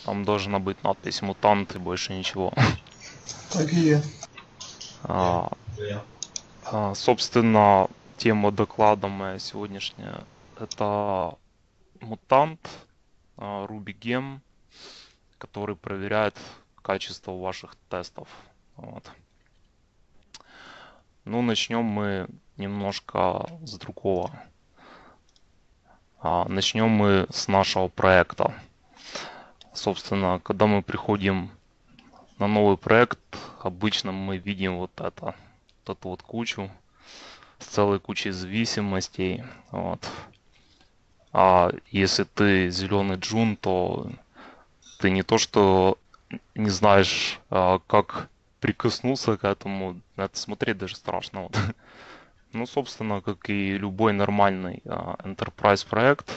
там должна быть надпись «Мутант» и больше ничего. Так и есть. А, Собственно, тема доклада моя сегодняшняя — это мутант, RubyGem, который проверяет качество ваших тестов. Вот. Ну, начнем мы немножко с другого. Начнем мы с нашего проекта. Собственно, когда мы приходим на новый проект, обычно мы видим вот эту вот кучу с целой кучей зависимостей. Вот. А если ты зеленый джун, то ты не то что не знаешь, как прикоснуться к этому, на это смотреть даже страшно. Вот. Ну, собственно, как и любой нормальный enterprise проект,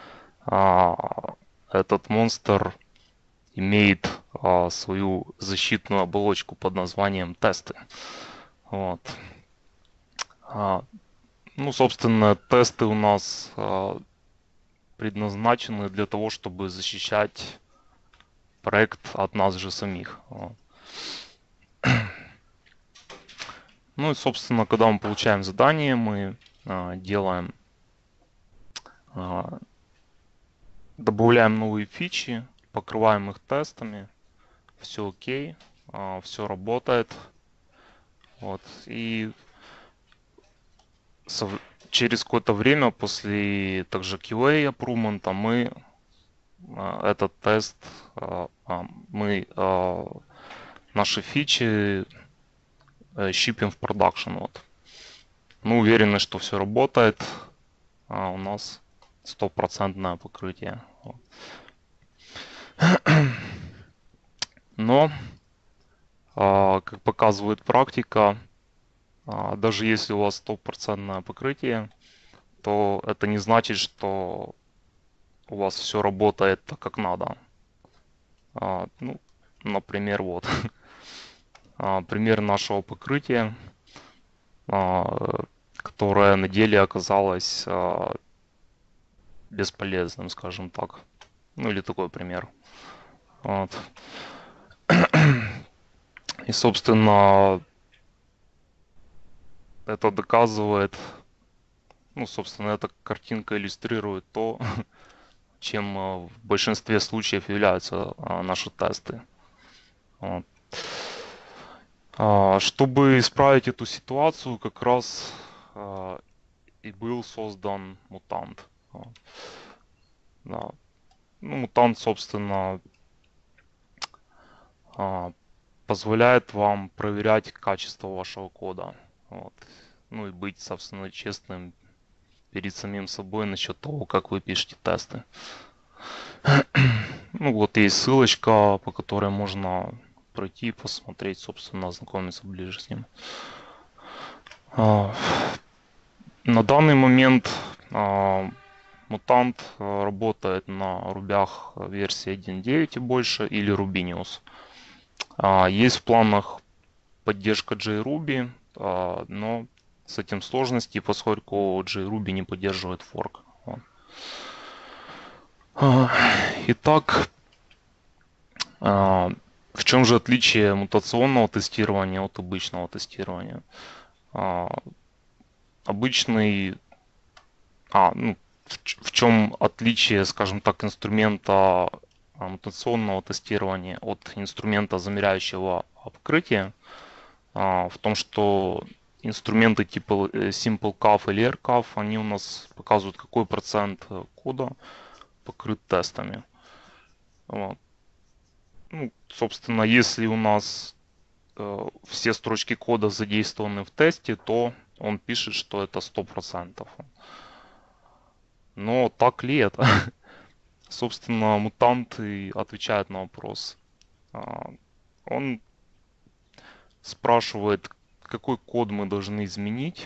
этот монстр имеет свою защитную оболочку под названием тесты. Вот. Ну, собственно, тесты у нас предназначены для того, чтобы защищать проект от нас же самих. Вот. Ну и, собственно, когда мы получаем задание, мы делаем, добавляем новые фичи, покрываем их тестами, все окей, все работает. Вот. И через какое-то время после также QA аппрувмента мы этот тест, мы наши фичи щипим в продакшн. Вот. Мы уверены, что все работает. У нас 100% покрытие. Вот. Но, как показывает практика, даже если у вас 100% покрытие, то это не значит, что у вас все работает так, как надо. Ну, например, вот. Пример нашего покрытия, которое на деле оказалось бесполезным, скажем так. Ну или такой пример. Вот. И, собственно, это доказывает, ну, собственно, эта картинка иллюстрирует то, чем в большинстве случаев являются наши тесты. Вот. Чтобы исправить эту ситуацию, как раз и был создан мутант. Да. Ну, мутант, собственно, позволяет вам проверять качество вашего кода. Вот. Ну и быть, собственно, честным перед самим собой насчет того, как вы пишете тесты. Ну вот есть ссылочка, по которой можно пройти, посмотреть, собственно, ознакомиться ближе с ним. На данный момент мутант работает на рубях версии 1.9 и больше или Rubinius. Есть в планах поддержка JRuby, но с этим сложности, поскольку JRuby не поддерживает форк. Итак, в чем же отличие мутационного тестирования от обычного тестирования? Обычный, ну, в чем отличие, скажем так, инструмента мутационного тестирования от инструмента, замеряющего покрытие? В том, что инструменты типа SimpleCAF или AirCAF, они у нас показывают, какой процент кода покрыт тестами. Вот. Ну, собственно, если у нас все строчки кода задействованы в тесте, то он пишет, что это 100%. Но так ли это? Собственно, мутант и отвечает на вопрос. Он спрашивает, какой код мы должны изменить,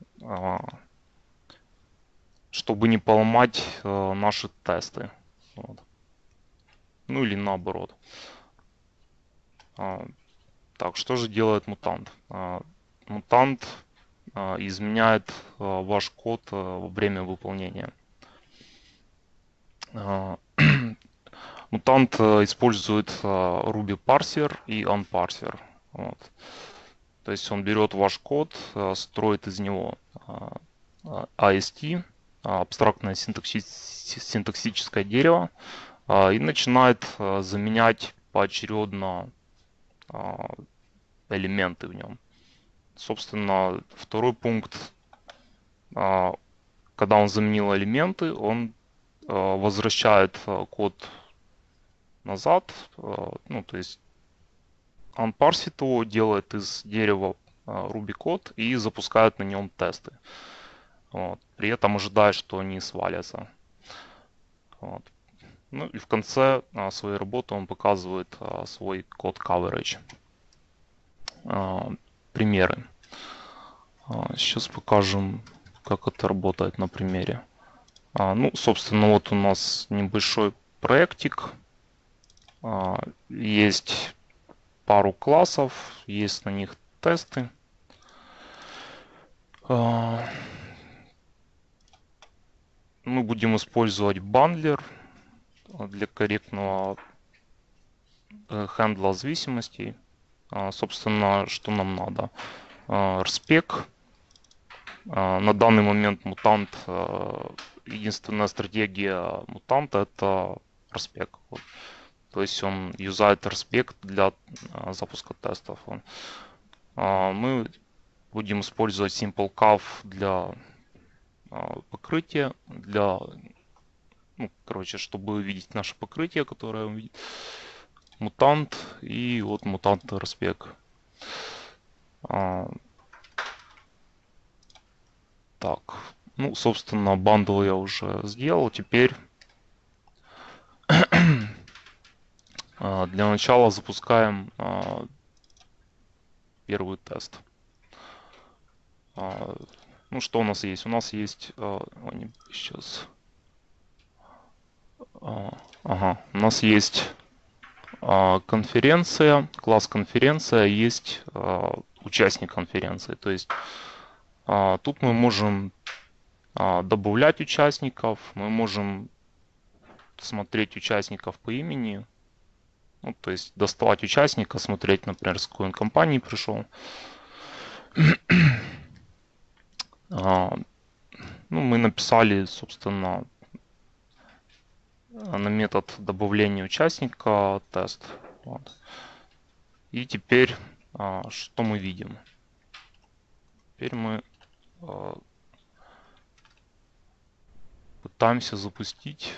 чтобы не поломать наши тесты. Вот. Ну или наоборот. Так, что же делает мутант? Мутант изменяет ваш код во время выполнения. Мутант использует Ruby парсер и unparser. Вот. То есть он берет ваш код, строит из него AST, абстрактное синтаксическое дерево, и начинает заменять поочередно элементы в нем. Собственно, второй пункт, когда он заменил элементы, он возвращает код назад, ну, то есть он парсит его, делает из дерева Ruby код и запускает на нем тесты. Вот. При этом ожидая, что они свалятся. Вот. Ну и в конце своей работы он показывает свой код coverage. Примеры. Сейчас покажем, как это работает на примере. Ну, собственно, вот у нас небольшой проектик. Есть пару классов, есть на них тесты. Мы будем использовать бандлер для корректного хендла зависимостей. Собственно, что нам надо? RSpec. На данный момент мутант, единственная стратегия мутанта это RSpec. То есть он юзает RSpec для запуска тестов. Мы будем использовать SimpleCAV для покрытия, для, ну, короче, чтобы увидеть наше покрытие, которое он видит. Мутант и вот мутант RSpec. Так, ну, собственно, бандл я уже сделал. Теперь для начала запускаем первый тест. Ну, что у нас есть? У нас есть... сейчас... Ага, у нас есть конференция, класс конференция, есть участник конференции. То есть тут мы можем добавлять участников, мы можем смотреть участников по имени, ну, то есть доставать участника, смотреть, например, с какой он компании пришел. Ну, мы написали, собственно, на метод добавления участника тест. Вот. И теперь что мы видим? Теперь мы пытаемся запустить.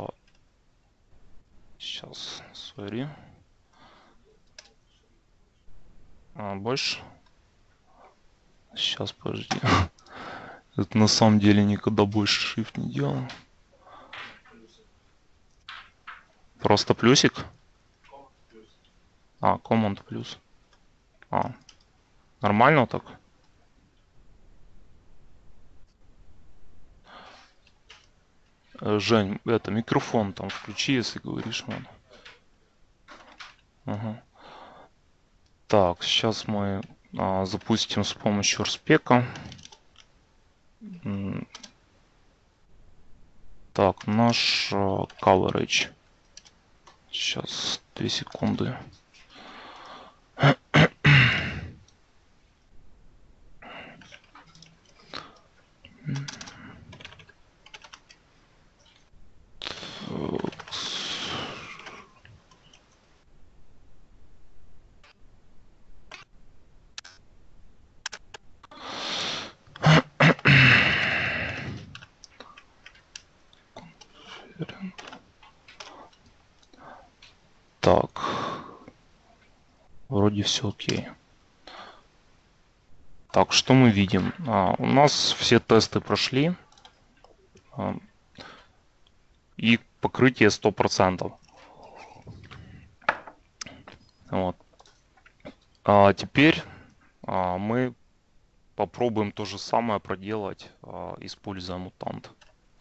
Сейчас, sorry. Больше. Сейчас, подожди. Это на самом деле никогда больше shift не делал. Просто плюсик? Command плюс. Нормально так? Жень, это микрофон там включи, если говоришь, man. Ага. Так, сейчас мы запустим с помощью RSpec. Так, наш coverage. Сейчас 2 секунды. Так, вроде все окей. Так, что мы видим? У нас все тесты прошли. И покрытие 100%. Вот. Теперь мы попробуем то же самое проделать, используя мутант.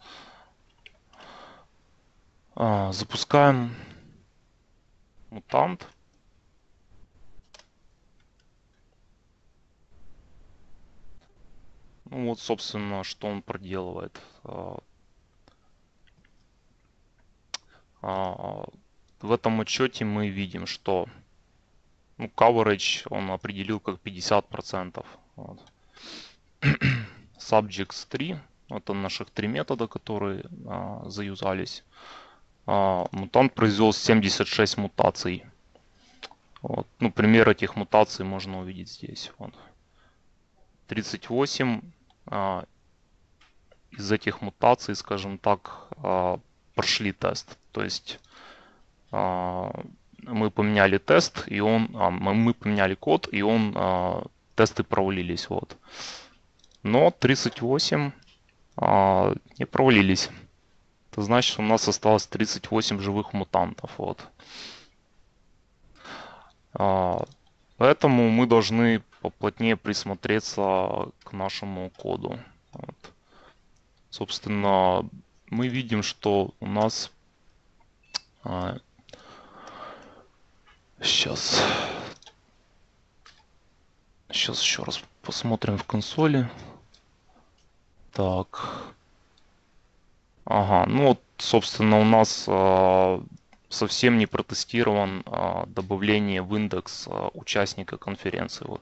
Запускаем мутант. Ну вот, собственно, что он проделывает. в этом отчете мы видим, что coverage он определил как 50%. Вот. Subjects 3, это наших 3 метода, которые заюзались. Мутант произвел 76 мутаций. Вот. Пример этих мутаций можно увидеть здесь. Вот. 38 из этих мутаций, скажем так, прошли тест. То есть мы поменяли тест, и мы поменяли код, и тесты провалились. Вот. Но 38 не провалились. Это значит, что у нас осталось 38 живых мутантов. Вот. Поэтому мы должны поплотнее присмотреться к нашему коду. Вот. Собственно, мы видим, что у нас сейчас еще раз посмотрим в консоли. Так. Ага, собственно, у нас совсем не протестирован добавление в индекс участника конференции. Вот.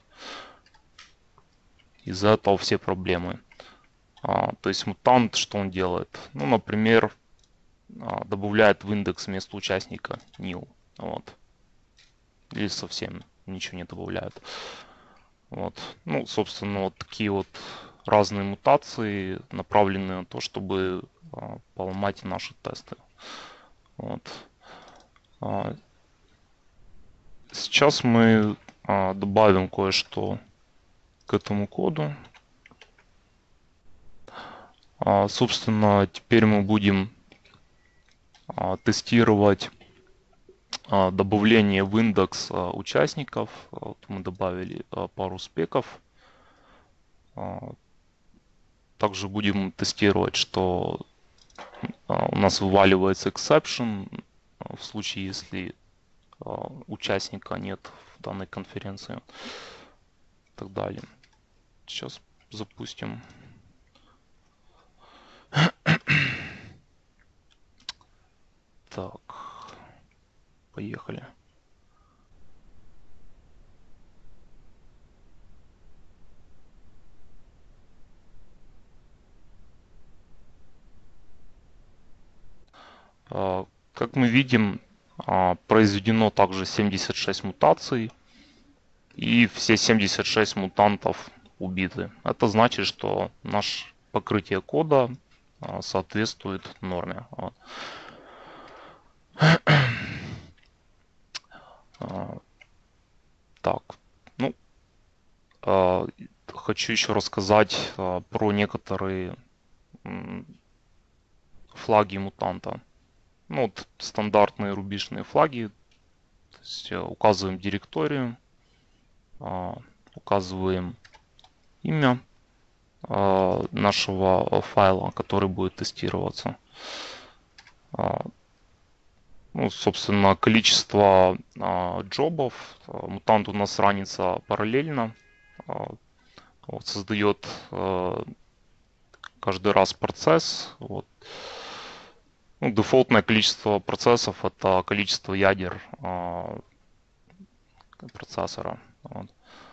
Из-за этого все проблемы. То есть мутант, что он делает? Например, добавляет в индекс вместо участника nil. Вот. Или совсем ничего не добавляет. Вот. Собственно, вот такие вот разные мутации направлены на то, чтобы поломать наши тесты. Вот. Сейчас мы добавим кое-что к этому коду. Собственно, теперь мы будем тестировать добавление в индекс участников. Вот мы добавили пару спеков. Также будем тестировать, что у нас вываливается exception в случае, если участника нет в данной конференции. И так далее. Сейчас запустим. Так, поехали. Как мы видим, произведено также 76 мутаций, и все 76 мутантов убиты. Это значит, что наше покрытие кода соответствует норме. Так, хочу еще рассказать про некоторые флаги мутанта. Вот стандартные рубишные флаги. То есть указываем директорию, указываем имя нашего файла, который будет тестироваться. Собственно, количество джобов. Мутант у нас ранится параллельно. Вот, создает каждый раз процесс. Вот. Дефолтное количество процессов — это количество ядер процессора. Вот.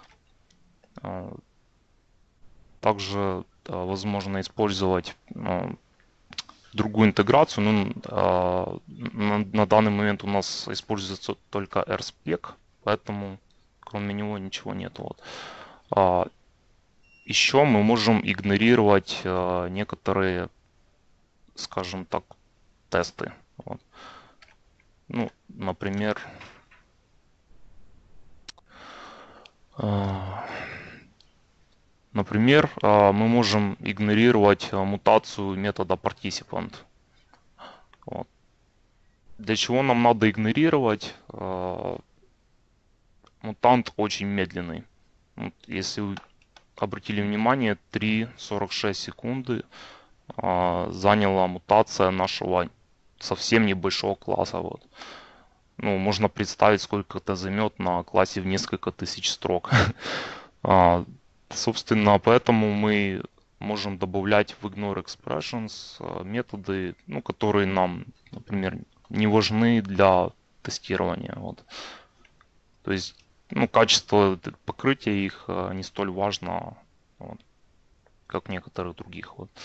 Также возможно использовать другую интеграцию. На данный момент у нас используется только RSpec, поэтому кроме него ничего нет. Вот. Еще мы можем игнорировать некоторые, скажем так, тесты. Вот. Например, мы можем игнорировать мутацию метода participant. Вот. Для чего нам надо игнорировать? Мутант очень медленный. Вот, если вы обратили внимание, 3,46 секунды заняла мутация нашего совсем небольшого класса. Вот. Можно представить, сколько это займет на классе в несколько тысяч строк. Собственно, поэтому мы можем добавлять в ignore expressions методы, которые нам, например, не важны для тестирования. Вот. То есть, ну, качество покрытия их не столь важно, вот, как некоторых других. Вот.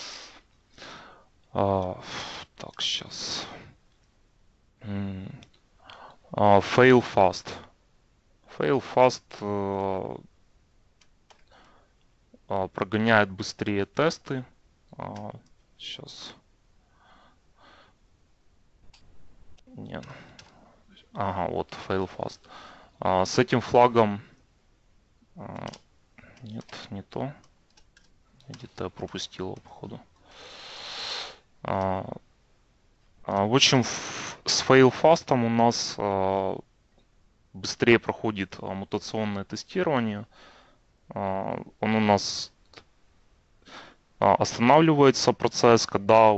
Так, сейчас. Fail fast. Fail fast прогоняет быстрее тесты. Сейчас. Нет. Ага, вот fail fast. С этим флагом... Нет, не то. Где-то я пропустил его, походу. В общем, с fail-fast у нас быстрее проходит мутационное тестирование. Он у нас останавливается процесс, когда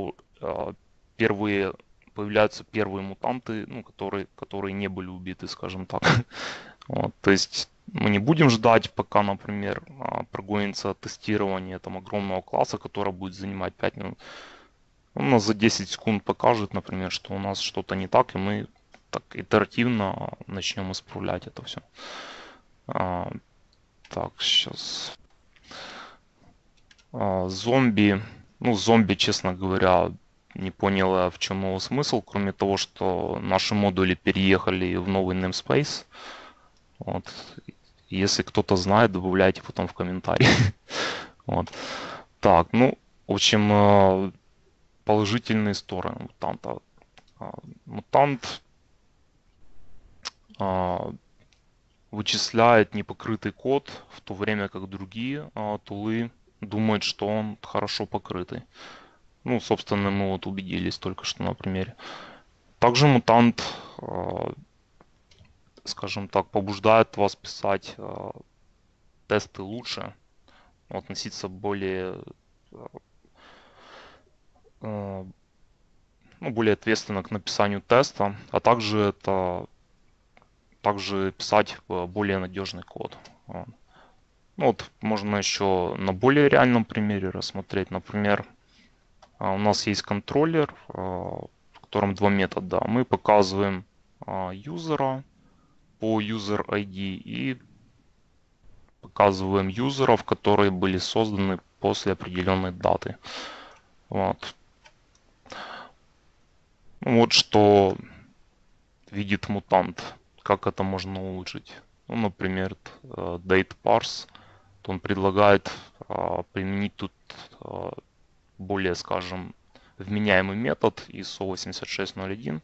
появляются первые мутанты, ну, которые не были убиты, скажем так. Вот, то есть мы не будем ждать, пока, например, прогонится тестирование там огромного класса, которое будет занимать 5 минут. Он нас за 10 секунд покажет, например, что у нас что-то не так, и мы так итеративно начнем исправлять это все. Так, сейчас. Зомби. Ну, зомби, честно говоря, не понял, в чем его смысл, кроме того, что наши модули переехали в новый namespace. Вот. Если кто-то знает, добавляйте потом в комментарии. Вот. Так, ну, в общем, положительные стороны мутанта. Мутант вычисляет непокрытый код, в то время как другие тулы думают, что он хорошо покрытый. Ну, собственно, мы вот убедились только что на примере. Также мутант, скажем так, побуждает вас писать тесты лучше, относиться более ответственно к написанию теста, а также писать более надежный код. Ну, вот можно еще на более реальном примере рассмотреть. Например, у нас есть контроллер, в котором два метода. Мы показываем юзера по user ID и показываем юзеров, которые были созданы после определенной даты. Вот. Вот что видит мутант. Как это можно улучшить? Ну, например, date parse. Он предлагает применить тут более, скажем, вменяемый метод ISO 8601.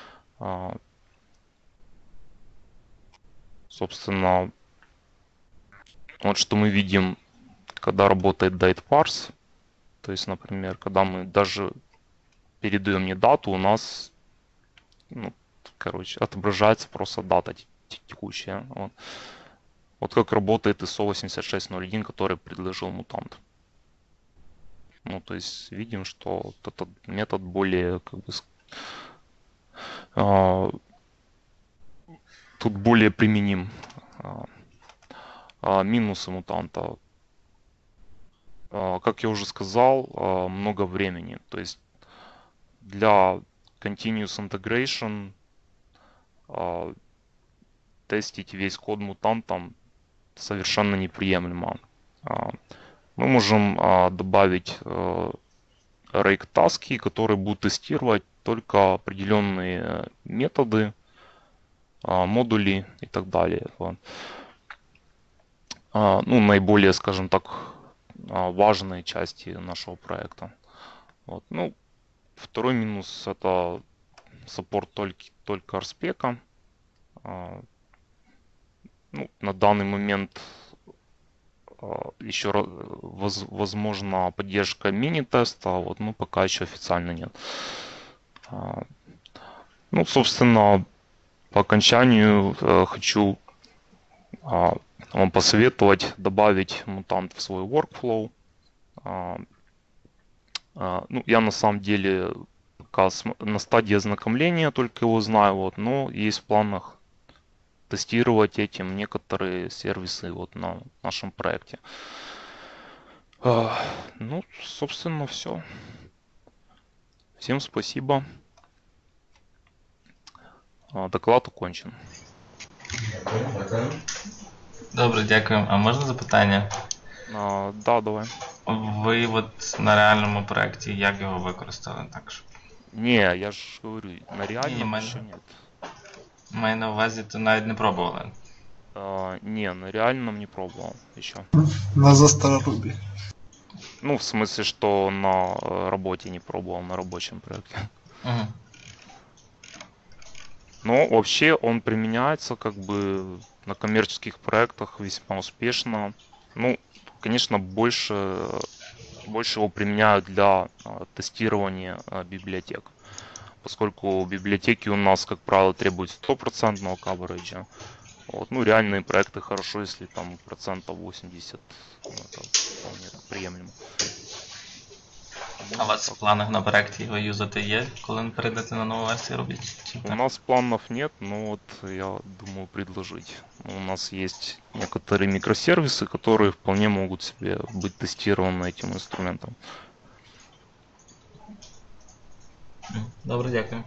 Собственно, вот что мы видим, когда работает date parse. То есть, например, когда мы даже передаем не дату, у нас, ну, короче, отображается просто дата текущая. Вот как работает ISO 8601, который предложил мутант. Ну, то есть видим, что вот этот метод более, как бы, тут более применим. Минусы мутанта. Как я уже сказал, много времени. То есть для continuous integration тестить весь код мутантом совершенно неприемлемо. Мы можем добавить rake таски, которые будут тестировать только определенные методы, модули и так далее. Ну, наиболее, скажем так, важные части нашего проекта. Вот. Ну, второй минус — это саппорт только RSpec. Ну, на данный момент еще возможна поддержка мини-теста, вот, но пока еще официально нет. Ну, собственно, по окончанию хочу вам посоветовать добавить мутант в свой workflow. Ну, я на самом деле пока на стадии ознакомления только его знаю, вот, но есть в планах тестировать этим некоторые сервисы вот на нашем проекте. Ну, собственно, все. Всем спасибо. Доклад окончен. Добре, дякую. А можна запитання? Да, давай. Ви от на реальному проєкті як його використали? Так що Не, я же говорю, на реальном Ні, еще нет. маю на увазі, то навіть не пробували. Не, на реальном не пробовал еще. На застарорубе. Ну, в смысле, что на работе не пробовал, на рабочем проекте. Угу. Но вообще он применяется как бы на коммерческих проектах весьма успешно. Ну, конечно, больше его применяют для тестирования библиотек. Поскольку библиотеки у нас, как правило, требуют 100% кавериджа. Вот. Ну, реальные проекты хорошо, если там 80%, ну, это вполне так приемлемо. А у вас в планах на проєкті його юзати є, коли ви перейдете на нову версію робити? У нас планов нет, но вот я думаю предложить. У нас есть некоторые микросервисы, которые вполне могут себе быть тестированы этим инструментом. Добре, дякую.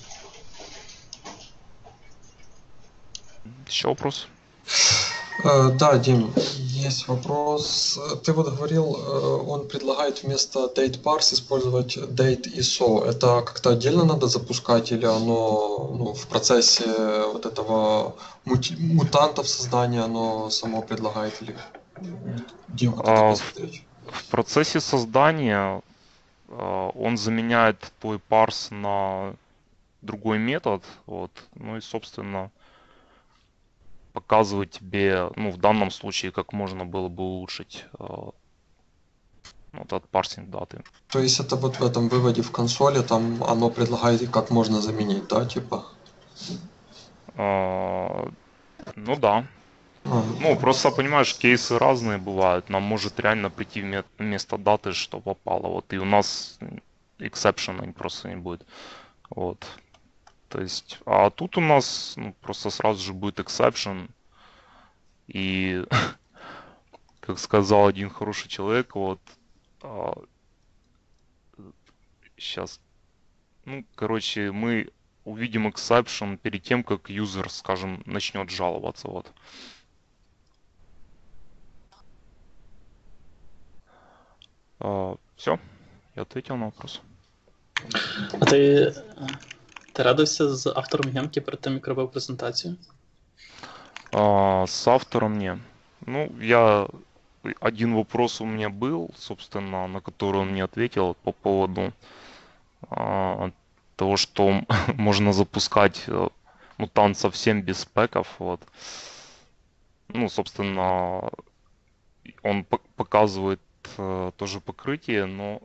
Еще вопрос? Да, Дим, есть вопрос. Ты вот говорил, он предлагает вместо date parse использовать date ISO. Это как-то отдельно надо запускать или оно в процессе вот этого мутантов создания оно само предлагает или где вот это посмотреть? В процессе создания он заменяет твой парс на другой метод, вот, ну и собственно показывает тебе, ну в данном случае, как можно было бы улучшить вот этот парсинг даты. То есть это вот в этом выводе в консоли там оно предлагает как можно заменить, да, типа? Ну да. Ну, просто, понимаешь, кейсы разные бывают. Нам может реально прийти вместо даты, что попало. Вот, и у нас эксепшена просто не будет. Вот. То есть, а тут у нас просто сразу же будет exception. И, как сказал один хороший человек, вот, сейчас, ну, короче, мы увидим exception перед тем, как юзер, скажем, начнет жаловаться, вот. Все, я ответил на вопрос. А ти радився з автором гемки перед тим, як робив презентацію? С автором не. Ну, один вопрос у меня был, собственно, на который он мне ответил по поводу того, что можно запускать мутант совсем без спеков. Вот. Ну, собственно, он показывает тоже покрытие, но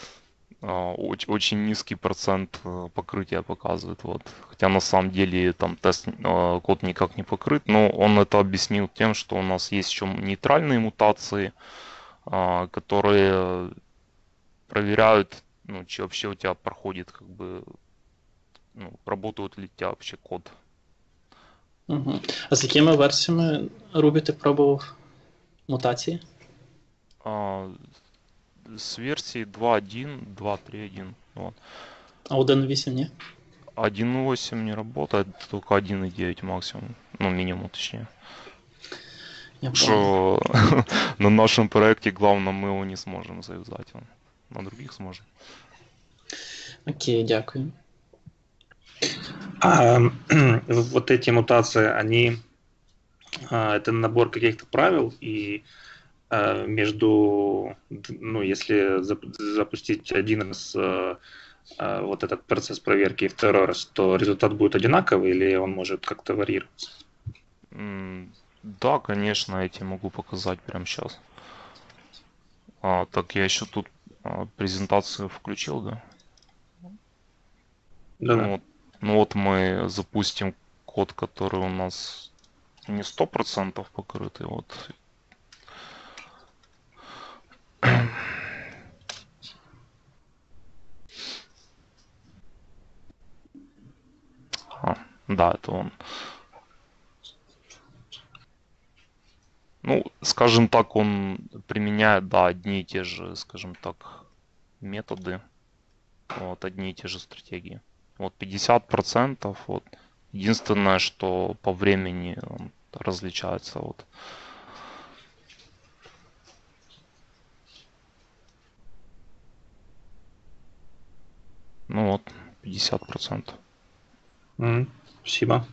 очень низкий процент покрытия показывает. Вот. Хотя на самом деле там код никак не покрыт, но он это объяснил тем, что у нас есть еще нейтральные мутации, которые проверяют, ну, че вообще у тебя проходит, как бы, ну, работает ли у тебя вообще код. Угу. А з якими версіями Ruby ти пробував мутації? С версии 2.1, 2.3.1. Вот. А 1.8 ні? 1.8 не работает, только 1.9 максимум. Ну, минимум, точнее. Я Что на нашем проекте, главное, мы его не сможем завязать. На других сможем. Окей, дякую. Вот эти мутации, они это набор каких-то правил, и между, ну, если запустить один раз вот этот процесс проверки и второй раз, то результат будет одинаковый или он может как-то варьироваться? Да, конечно, я тебе могу показать прямо сейчас. Так, я еще тут презентацию включил, да? Да. Ну вот мы запустим код, который у нас не 100% покрытый. Вот. Да, это он. Ну, скажем так, он применяет, да, одни и те же, скажем так, методы. Вот, одни и те же стратегии. Вот 50%, вот Единственное, что по времени он различается. Вот. Ну вот, 50%. Спасибо.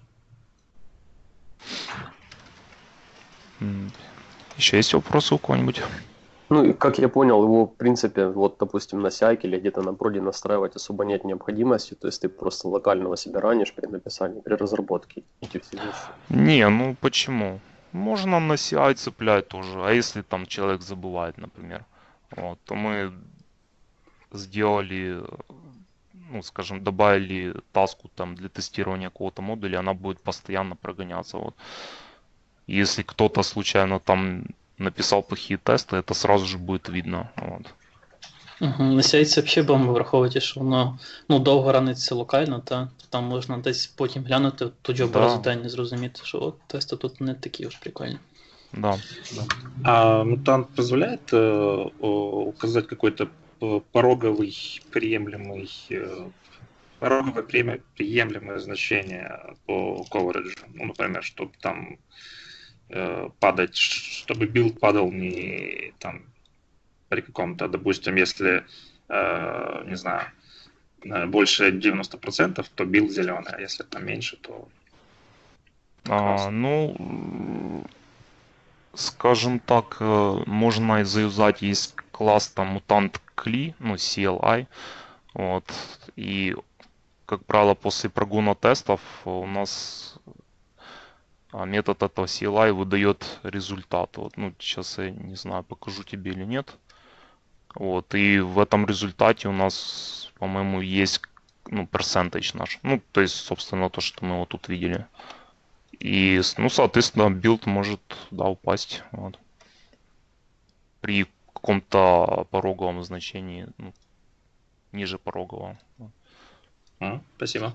Еще есть вопросы у кого-нибудь? Ну, и как я понял, его, в принципе, вот, допустим, на сяке или где-то на проде настраивать особо нет необходимости, то есть ты просто локально себе ранишь при написании, при разработке эти все вещи. Не, ну почему? Можно на CI цеплять тоже, а если там человек забывает, например, вот, то мы сделали, ну, скажем, добавили таску там для тестирования какого-то модуля, она будет постоянно прогоняться, вот. Если кто-то случайно там написал плохие тесты, это сразу же будет видно. От. На CI це взагалі бомба, враховуючи, що воно довго раниться локально, та там можна десь потім глянути ту базу даних і зрозуміти, що от тести тут не такі уж прикольні. Да. А мутант позволяет указать какой-то пороговый приемлемое значение по coverage? Ну, например, чтобы там падать, чтобы билд падал не там при каком-то, допустим, если, не знаю, больше 90%, то билд зеленый, а если там меньше, то ну, скажем так, можно заюзать, есть класс там Mutant CLI, ну, CLI, вот, и, как правило, после прогона тестов у нас метод этого CLI выдает результат. Вот, ну, сейчас я не знаю, покажу тебе или нет. Вот, и в этом результате у нас, по-моему, есть, ну, percentage наш. Ну, то есть, собственно, то, что мы вот тут видели. И, ну, соответственно, билд может, да, упасть. Вот. При каком-то пороговом значении, ну, ниже порогового. Спасибо.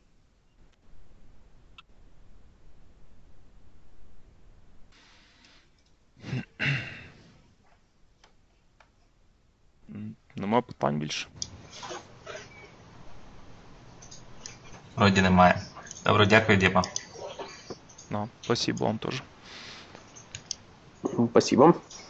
Немає питань більше? Вроді немає. Добре, дякую, Діма. Да, спасибо вам тоже. Спасибо.